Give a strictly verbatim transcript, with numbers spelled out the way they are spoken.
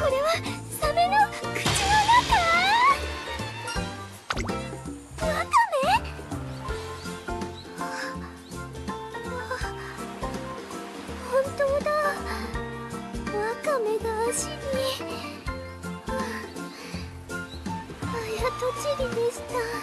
れはサメの口の中。ワカメ？本当だ。ワカメが足に。早とちりでした。